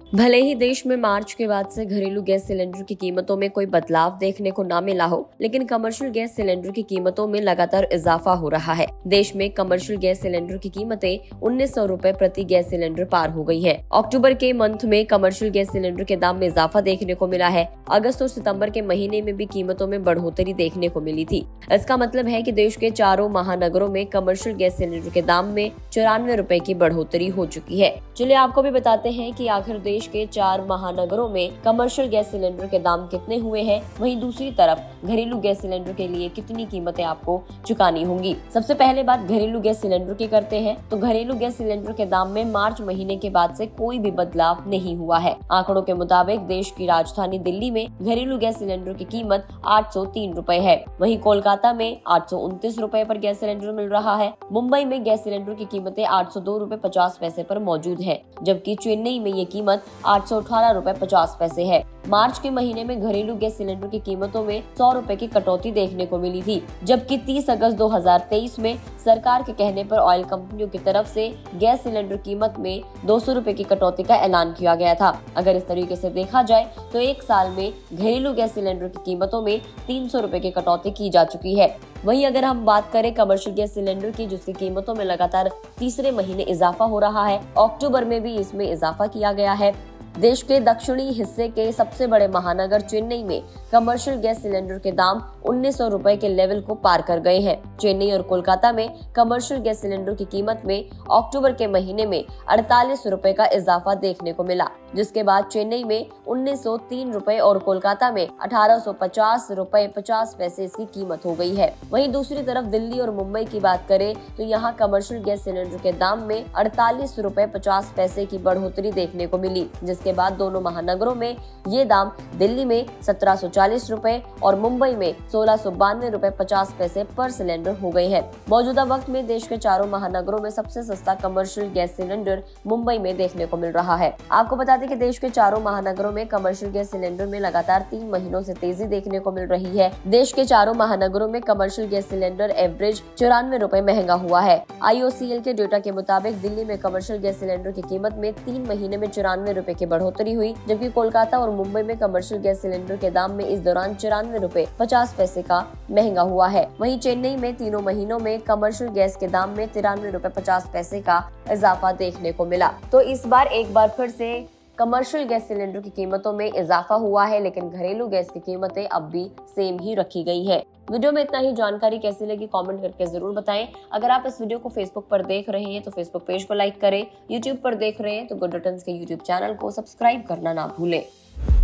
भले ही देश में मार्च के बाद से घरेलू गैस सिलेंडर की कीमतों में कोई बदलाव देखने को न मिला हो, लेकिन कमर्शियल गैस सिलेंडर की कीमतों में लगातार इजाफा हो रहा है। देश में कमर्शियल गैस सिलेंडर की कीमतें 1900 रुपए प्रति गैस सिलेंडर पार हो गई हैं। अक्टूबर के मंथ में कमर्शियल गैस सिलेंडर के दाम में इजाफा देखने को मिला है। अगस्त और सितंबर के महीने में भी कीमतों में बढ़ोतरी देखने को मिली थी। इसका मतलब है कि देश के चारों महानगरों में कमर्शियल गैस सिलेंडर के दाम में 94 रुपए की बढ़ोतरी हो चुकी है। चलिए आपको भी बताते हैं कि आखिर देश के 4 महानगरों में कमर्शियल गैस सिलेंडर के दाम कितने हुए हैं, वहीं दूसरी तरफ घरेलू गैस सिलेंडर के लिए कितनी कीमतें आपको चुकानी होंगी। सबसे पहले बात घरेलू गैस सिलेंडर की करते हैं, तो घरेलू गैस सिलेंडर के दाम में मार्च महीने के बाद से कोई भी बदलाव नहीं हुआ है। आंकड़ों के मुताबिक देश की राजधानी दिल्ली में घरेलू गैस सिलेंडर की कीमत 803 रुपए है। वहीं कोलकाता में 829 रुपए पर गैस सिलेंडर मिल रहा है। मुंबई में गैस सिलेंडर की कीमतें 802 रुपए 50 पैसे पर मौजूद है, जबकि चेन्नई में ये कीमत 818 रुपए 50 पैसे है। मार्च के महीने में घरेलू गैस सिलेंडर की कीमतों में 100 रुपए की कटौती देखने को मिली थी, जबकि 30 अगस्त 2023 में सरकार के कहने पर ऑयल कंपनियों की तरफ से गैस सिलेंडर कीमत में 200 रुपए की कटौती का ऐलान किया गया था। अगर इस तरीके से देखा जाए तो एक साल में घरेलू गैस सिलेंडर की कीमतों में 300 रुपए की कटौती की जा चुकी है। वहीं अगर हम बात करें कमर्शियल गैस सिलेंडर की, जिसकी कीमतों में लगातार तीसरे महीने इजाफा हो रहा है, अक्टूबर में भी इसमें इजाफा किया गया है। देश के दक्षिणी हिस्से के सबसे बड़े महानगर चेन्नई में कमर्शियल गैस सिलेंडर के दाम 1900 रुपए के लेवल को पार कर गए हैं। चेन्नई और कोलकाता में कमर्शियल गैस सिलेंडर की कीमत में अक्टूबर के महीने में 48 रुपए का इजाफा देखने को मिला, जिसके बाद चेन्नई में 1903 रुपए और कोलकाता में 1850 रुपए 50 पैसे इसकी कीमत हो गई है। वहीं दूसरी तरफ दिल्ली और मुंबई की बात करें तो यहाँ कमर्शियल गैस सिलेंडर के दाम में 48 रुपए 50 पैसे की बढ़ोतरी देखने को मिली, जिसके बाद दोनों महानगरों में ये दाम दिल्ली में 1740 रुपए और मुंबई में 1692 रुपए 50 पैसे पर सिलेंडर हो गए हैं। मौजूदा वक्त में देश के चारों महानगरों में सबसे सस्ता कमर्शियल गैस सिलेंडर मुंबई में देखने को मिल रहा है। आपको बता दें कि देश के चारों महानगरों में कमर्शियल गैस सिलेंडर में लगातार 3 महीनों से तेजी देखने को मिल रही है। देश के चारों महानगरों में कमर्शियल गैस सिलेंडर एवरेज 94 रुपए महंगा हुआ है। IOCL के डेटा के मुताबिक दिल्ली में कमर्शियल गैस सिलेंडर की कीमत में 3 महीने में 94 रुपए की बढ़ोतरी हुई, जबकि कोलकाता और मुंबई में कमर्शियल गैस सिलेंडर के दाम में इस दौरान 94 रुपए 50 पैसे का महंगा हुआ है। वहीं चेन्नई में तीनों महीनों में कमर्शियल गैस के दाम में 93 रुपए 50 पैसे का इजाफा देखने को मिला। तो इस बार एक बार फिर से कमर्शियल गैस सिलेंडर की कीमतों में इजाफा हुआ है, लेकिन घरेलू गैस की कीमतें अब भी सेम ही रखी गई है। वीडियो में इतना ही। जानकारी कैसी लगी कमेंट करके जरूर बताएं। अगर आप इस वीडियो को फेसबुक पर देख रहे हैं तो फेसबुक पेज को लाइक करें, यूट्यूब पर देख रहे हैं तो गुड रिटर्न्स के यूट्यूब चैनल को सब्सक्राइब करना ना भूलें।